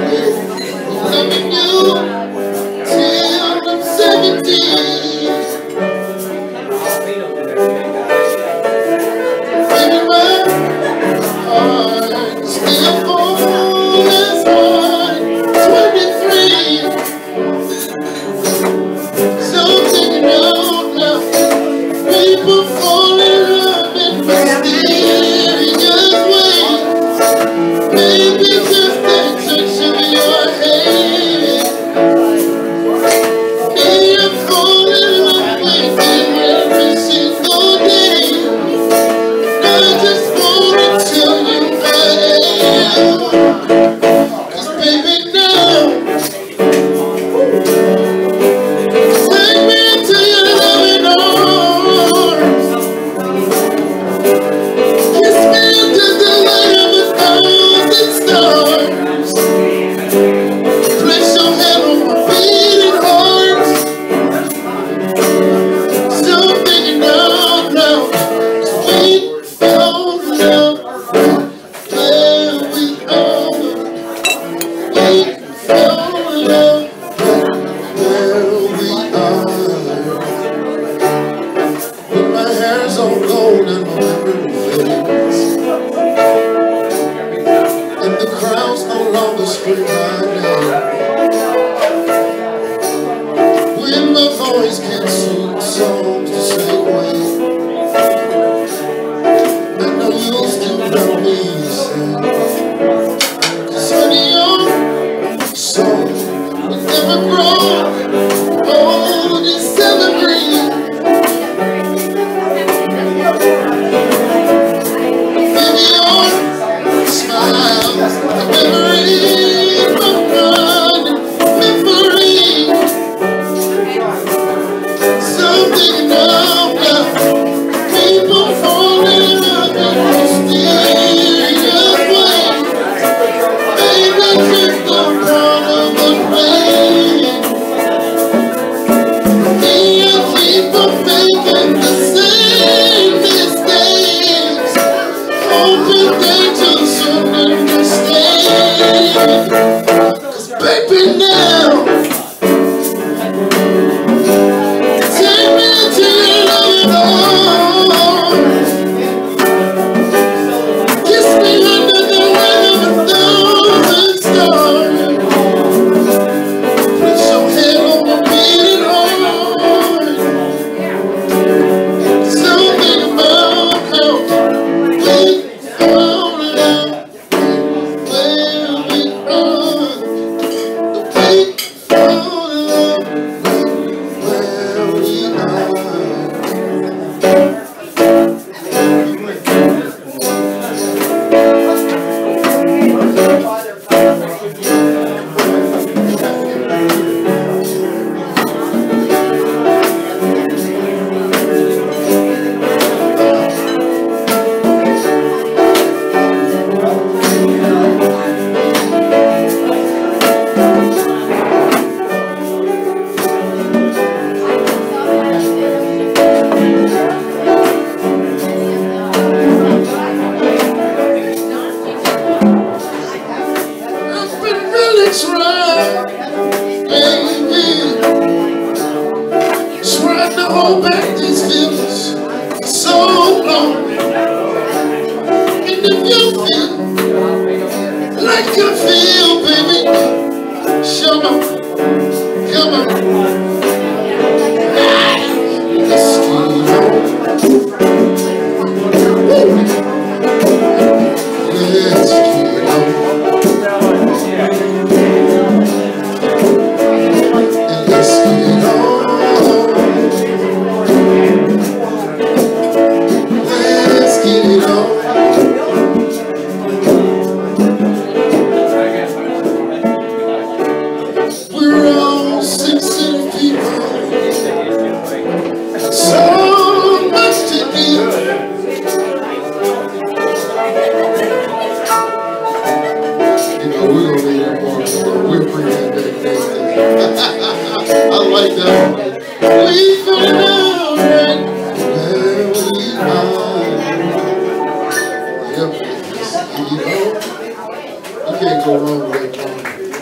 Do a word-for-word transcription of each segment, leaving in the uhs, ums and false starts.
Loving you till I'm seventeen. Baby, my heart still full as one twenty-three. So thinking out now, people fall in love in mysterious ways. Maybe just a touch of your hand. Me, I'm falling in love with you every single day. I just wanna tell you I am. 'Cause baby now, take me into your loving arms. Kiss me under the light of a thousand stars. Place your hand on my beating heart. Still thinking out loud. Sweet old love, where we are. Sweet old love, where we are. When my hair's all gold and my memory fades, and the crowds no longer scream my name. When my voice can't sing songs the same way, I know you'll still love me the same. 'Cause honey, your soul will never grow old and celebrate. Baby, your smile, a memory of one memory. Something now, people fall in love in mysterious ways. Maybe just the part of the rain. Me and people making the same mistakes, hoping they just understand. 'Cause baby now, take me into your loving arms. Kiss me under the light of a thousand stars. Put your hand on my beating heart. Something about how we fall in love, where we are. The way fall in love, where we are. I've been really trying, baby, trying to hold back these feelings for so long. And if you feel like I feel, baby, show me, come on. Let's get on. Let's get on. And let's get on. Let's get it on. We're all sincere people, so much to do. You know, we're gonna leave that part, but we'll bring that back. I like that one. We found out right where we are. Yep. You know, you can't go wrong with that one.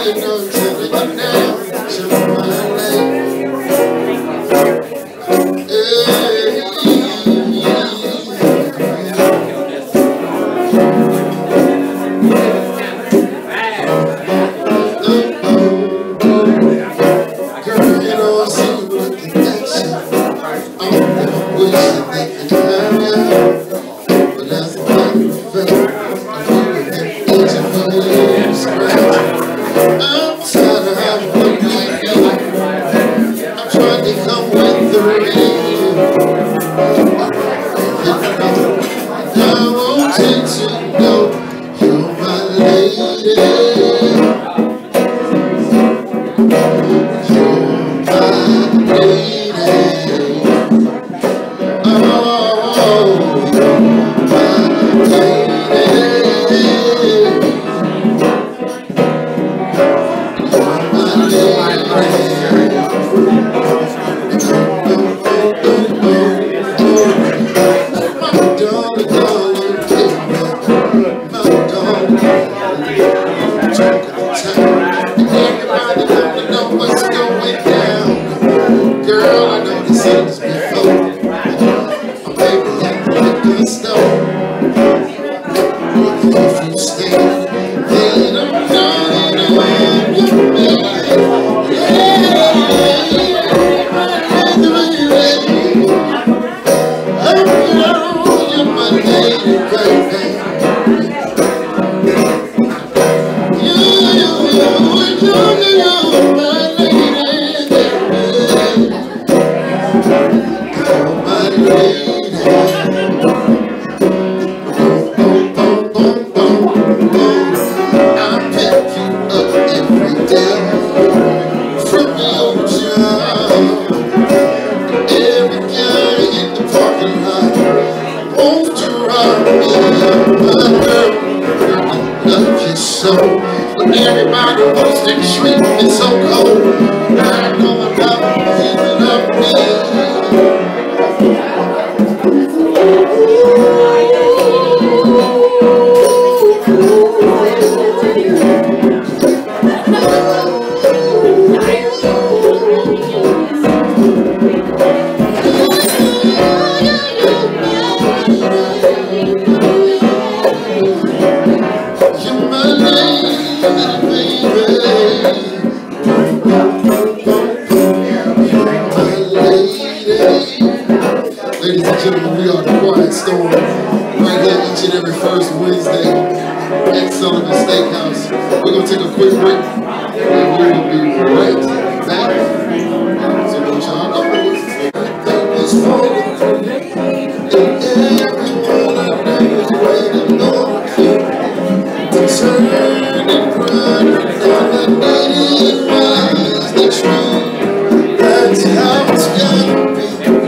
you know I'm telling you now. Show my name. Everybody wants to treat me so cold. I know about feeling up me. Ladies and gentlemen, we are the Quiet Storm, right here each and every first Wednesday at Sullivan Steakhouse. We're going to take a quick break, and we will be right back. So don't y'all know this morning, and everyone I know is waiting on you to turn and run, and all I needed was the truth. That's how it's gonna be.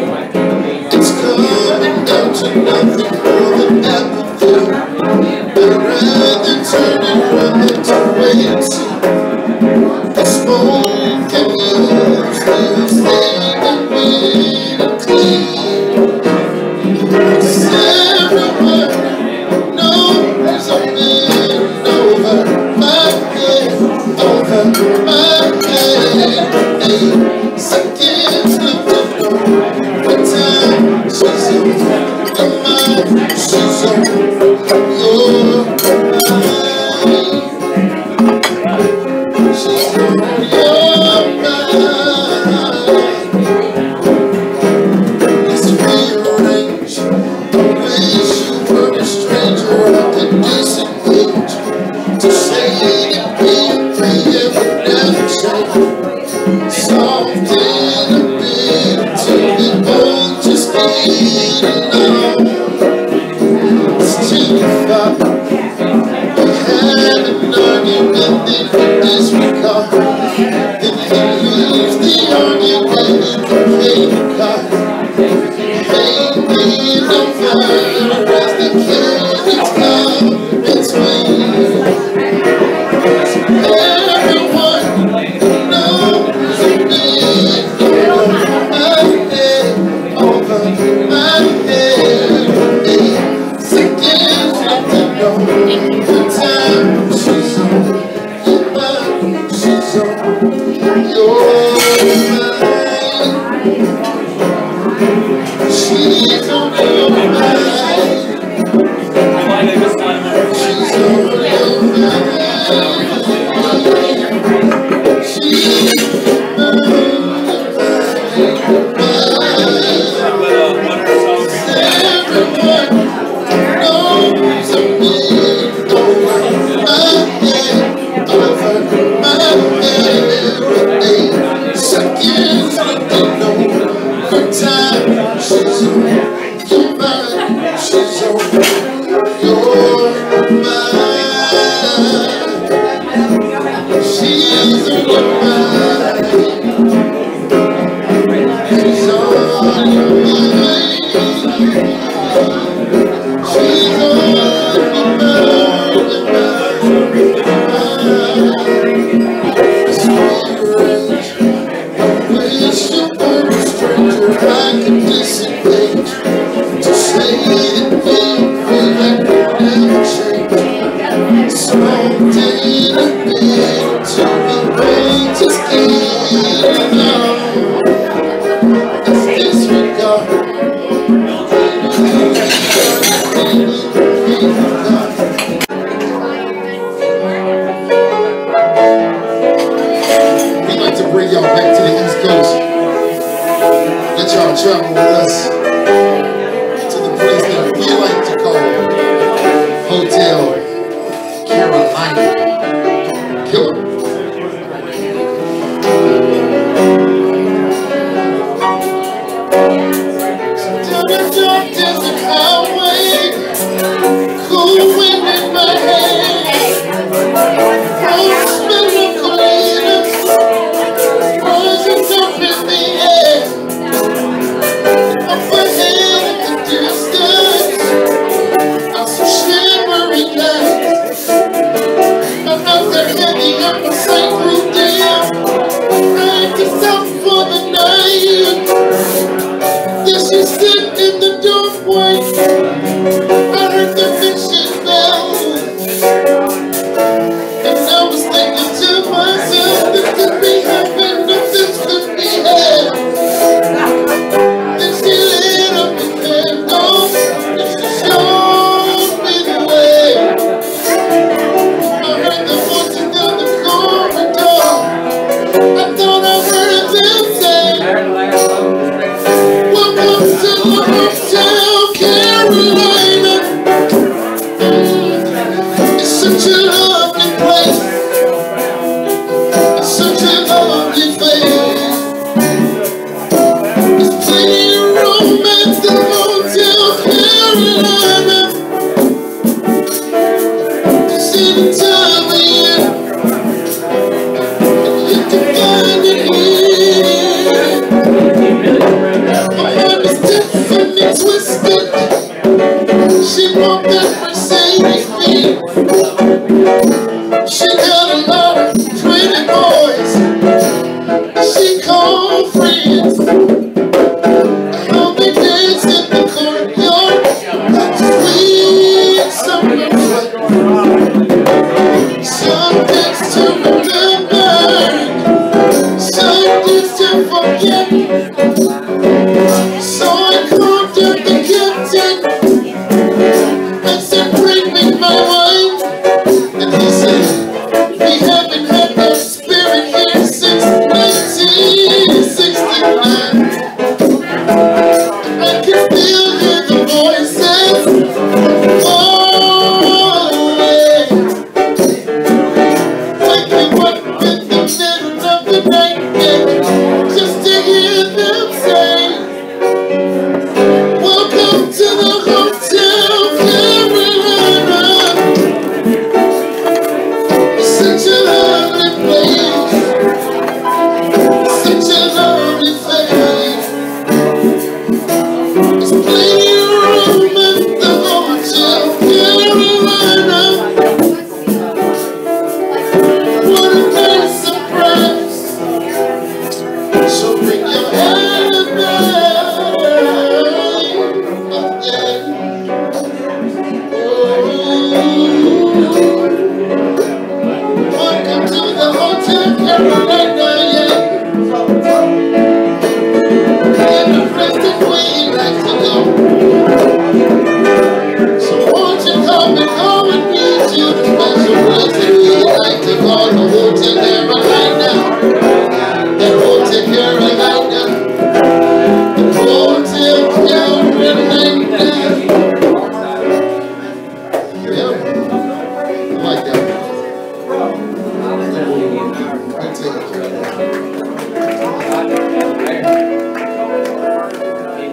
Nothing more than apathy. I'd rather turn and run than to wait and see. The smoke and you still standing with a clean. Cause everyone knows I'm in over my head, over my head. Hey, seconds looking for what time she's over. She's on your mind. She's on your mind. Let's rearrange the ways you were a stranger at a decent age. To say that being free would never change. Soft in a bit till we both just need alone. We had an argument, then we disregard. Then he leaves the argument in the playing card. Baby, don't find the rest that can't come between. Everyone knows bring y'all back to the East Coast. Let y'all travel with us to the place that we like to call Hotel Carolina. Killer. Down the dark desert highway, cool wind in my hair, cold smell of cleaners rising up in the air. Up ahead in the distance, are some shimmering lights. I'm out there heavy up a Saint Louis Dam. I had to stop for the night. Then she stood in the doorway. I heard the mission bell, and I was thinking to myself, this could be heaven, if this could be hell. Then she lit up the candle, and she showed me the way. I heard the voices down the corridor. I thought I heard them say, welcome to the Hotel Carolina. It's such a lovely place. It's such a lovely place. There's plenty of romance in Hotel Carolina. To see the time of year, and you can find it here. My heart is different and twisted. She walked that Mercedes Benz. She got a lot of pretty boys she called friends. How they dance in the courtyard, like sweet summer sun. Some dance to remember, some dance to forget.